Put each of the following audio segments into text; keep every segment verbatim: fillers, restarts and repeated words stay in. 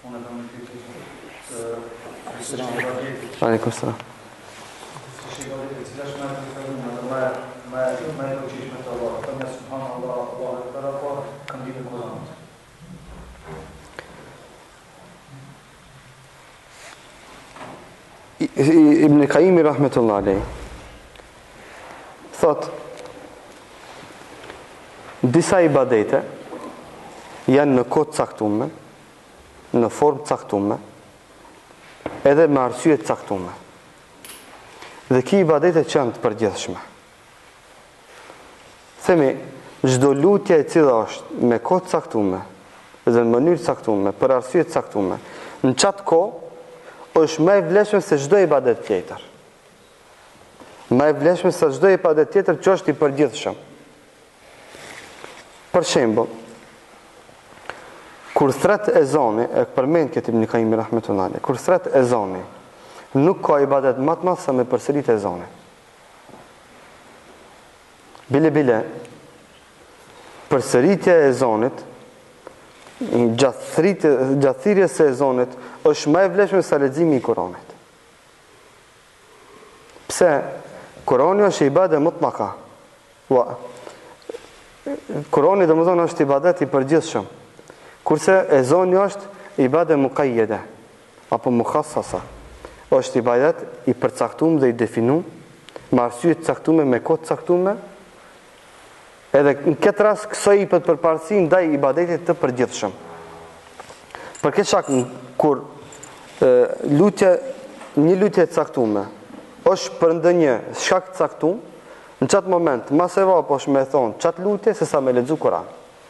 Unë kam në këtë që Aleikum salam. Si që i godit e cila shme të përgjithme, me e në qishme të Allah, të me subhanë Allah, Allah e të rapa, kam ditë në Koranët. Ibn Qayyim rahmetullah alej thot disa ibadete janë në kohë caktuar, në formë caktuar, edhe me arsye të caktuar. Dhe ki ibadete që janë të përgjithshme. Themi, çdo lutje e cila është me kohë caktuar, dhe në mënyrë caktuar, për arsye të caktuar, në çatë kohë është më e vlefshme se çdo ibadet tjetër. Më e vlefshme se çdo ibadet tjetër që është i përgjithshëm. Për shembull, kur thret ezani, e përmend këtë Ibn Qayyim rahmetullah alejh, kur thret ezani, nuk ka ibadet më të madh sa me përsërit ezanin. Bile bile, përsëritja e ezanit, gjathirjes së ezanit është më e vlefshme se leximi i Kuranit. Pse? Kurani është ibadet mutlaka. Wa Kurani domethënë është ibadet i përgjithshëm. Kurse ezani është ibadet muqayyada apo mukhassasa. Është ibadet i përcaktuar dhe i definuar me arsye të caktuar, me kohë të caktuar. Edhe në këtë rast kësaj i pët përparësi ndaj ibadetit të përgjithshëm. Për këtë shkak kur e, lutje, një lutje të caktuar është për ndonjë shkak të caktuar, në çat moment mas e vapo është me thonë çat lutje se sa me lexu Kur'an.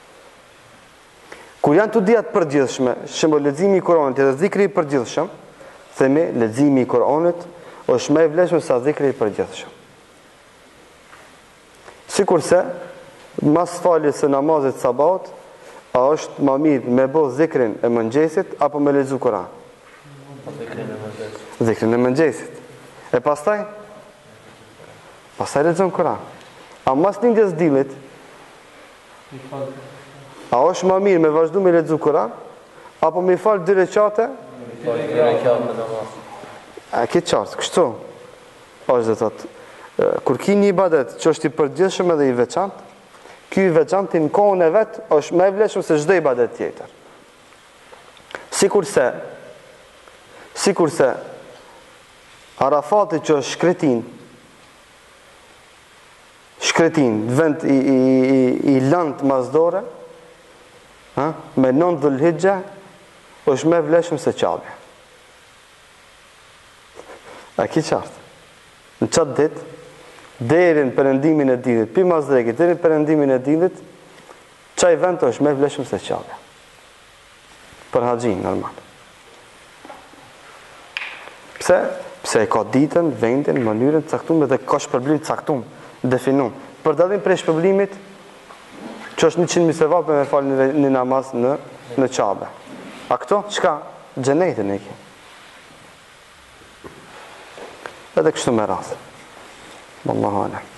Kur janë të dia të përgjithshme, shembull leximi i Kur'anit dhe dhikri i përgjithshëm, themi leximi i Kur'anit është më i vlefshëm se dhikri i përgjithshëm. Sikurse mas faljes së namazit sabat, a është më mirë me bë dhikrin e mëngjesit apo me lexu Kur'an? Dhikrin e mëngjesit. Dhikrin e mëngjesit. E pastaj? Pastaj lexon Kur'an. A mas lindjes diellit, a është më mirë me vazhdu me lexu Kur'an apo me fal dy rekate? Dy rekate namaz. A ke qartë, kështu? Është dhe thotë, kur ki një ibadet që është i përgjithshëm edhe i veçantë, ky i veçantë në kohën e vet është më i vlefshëm se çdo ibadet tjetër. Sikurse sikurse Arafati që është shkretin, shkretin, vend i, i, i, i lëndë mazdore, ha? Me nëntë dhulhigja, është më e vlefshëm se Kabe. A ki qartë? Në qatë ditë, deri në perëndimin e diellit, pi mazdrekit, deri në perëndimin e diellit, çaj vend është më e vlefshëm se Kabe. Për haxhin normal. Pse? Pse e ka ditën, vendin, mënyrën të caktuar dhe ka shpërblim të caktuar, definuar. Për dallim prej shpërblimit, që është njëqind mijë sevap me fal një, një namaz në në Kabe. A këto çka? Xhenetin e ke. Edhe kështu me radhë. Wallahu a'lam.